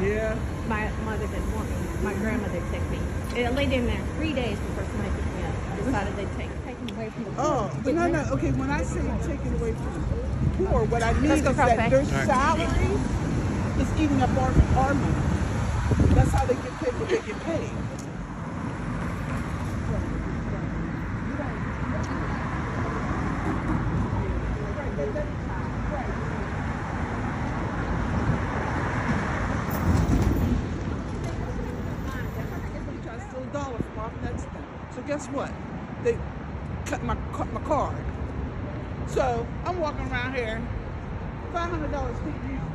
Yeah. My mother didn't want me. My grandmother took me. It laid in there 3 days before somebody picked me up. I decided they'd take me away from the poor. Oh, but no. Okay, when I say taken away from the poor, what I mean is that Cafe. their salary is eating up our money. That's how they get paid what they get paid. $1 from off that stuff. So guess what? They cut my card. So I'm walking around here, $500 can't use